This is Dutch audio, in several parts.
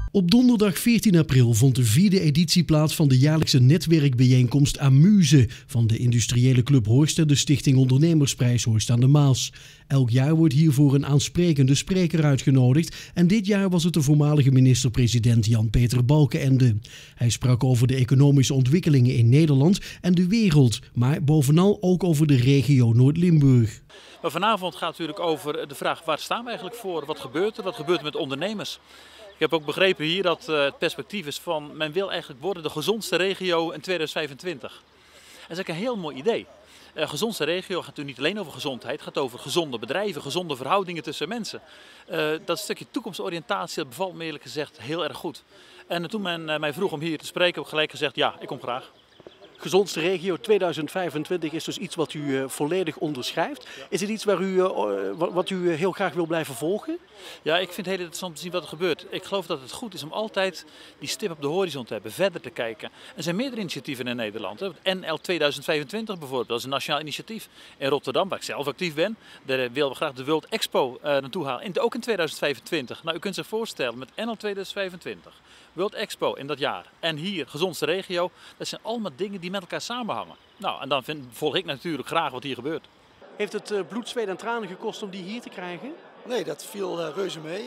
Op donderdag 14 april vond de 4e editie plaats van de jaarlijkse netwerkbijeenkomst Amuse van de industriële club Horst en de Stichting Ondernemersprijs Horst aan de Maas. Elk jaar wordt hiervoor een aansprekende spreker uitgenodigd en dit jaar was het de voormalige minister-president Jan-Peter Balkenende. Hij sprak over de economische ontwikkelingen in Nederland en de wereld, maar bovenal ook over de regio Noord-Limburg. Maar vanavond gaat het natuurlijk over de vraag: waar staan we eigenlijk voor? Wat gebeurt er? Wat gebeurt er met ondernemers? Ik heb ook begrepen hier dat het perspectief is van men wil eigenlijk worden de gezondste regio in 2025. Dat is eigenlijk een heel mooi idee. Gezondste regio gaat natuurlijk niet alleen over gezondheid, het gaat over gezonde bedrijven, gezonde verhoudingen tussen mensen. Dat stukje toekomstoriëntatie, dat bevalt me eerlijk gezegd heel erg goed. En toen men mij vroeg om hier te spreken, heb ik gelijk gezegd: ja, ik kom graag. Gezondste regio 2025 is dus iets wat u volledig onderschrijft. Is het iets wat u heel graag wil blijven volgen? Ja, ik vind het heel interessant te zien wat er gebeurt. Ik geloof dat het goed is om altijd die stip op de horizon te hebben, verder te kijken. Er zijn meerdere initiatieven in Nederland. NL 2025 bijvoorbeeld, dat is een nationaal initiatief. In Rotterdam, waar ik zelf actief ben, daar willen we graag de World Expo naartoe halen. Ook in 2025. Nou, u kunt zich voorstellen, met NL 2025, World Expo in dat jaar en hier, gezondste regio, dat zijn allemaal dingen die met elkaar samenhangen. Nou, en dan volg ik natuurlijk graag wat hier gebeurt. Heeft het bloed, zweet en tranen gekost om die hier te krijgen? Nee, dat viel reuze mee.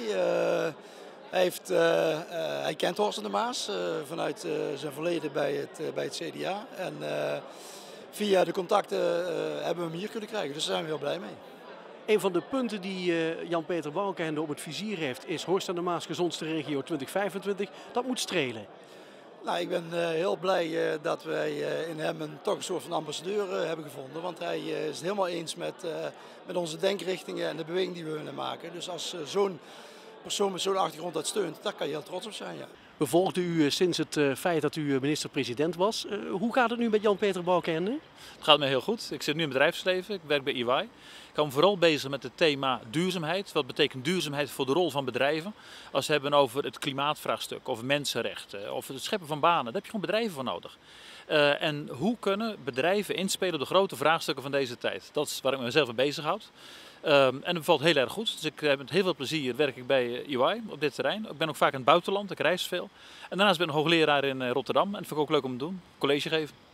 Hij kent Horst aan de Maas vanuit zijn verleden bij het CDA. En via de contacten hebben we hem hier kunnen krijgen, dus daar zijn we heel blij mee. Een van de punten die Jan-Peter Balkenende op het vizier heeft is Horst aan de Maas gezondste regio 2025. Dat moet strelen. Nou, ik ben heel blij dat wij in hem toch een soort van ambassadeur hebben gevonden. Want hij is het helemaal eens met onze denkrichtingen en de beweging die we willen maken. Dus als zo'n persoon met zo'n achtergrond dat steunt, daar kan je heel trots op zijn. Ja. We volgden u sinds het feit dat u minister-president was. Hoe gaat het nu met Jan-Peter Balkenende? Het gaat me heel goed. Ik zit nu in het bedrijfsleven, ik werk bij EY. Ik hou me vooral bezig met het thema duurzaamheid. Wat betekent duurzaamheid voor de rol van bedrijven? Als we het hebben over het klimaatvraagstuk, over mensenrechten, of het scheppen van banen, daar heb je gewoon bedrijven voor nodig. En hoe kunnen bedrijven inspelen op de grote vraagstukken van deze tijd? Dat is waar ik mezelf mee bezighoud. En dat bevalt heel erg goed. Dus ik heb met heel veel plezier werk ik bij EY op dit terrein. Ik ben ook vaak in het buitenland, ik reis veel. En daarnaast ben ik hoogleraar in Rotterdam en dat vind ik ook leuk om te doen, college geven.